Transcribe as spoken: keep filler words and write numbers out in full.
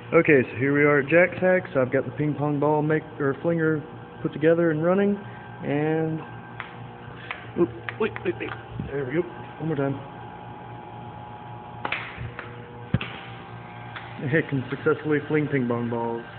Okay, so here we are at Jack's Hacks. I've got the ping pong ball make or flinger put together and running, and oop, wait, wait, wait. There we go. One more time. It can successfully fling ping pong balls.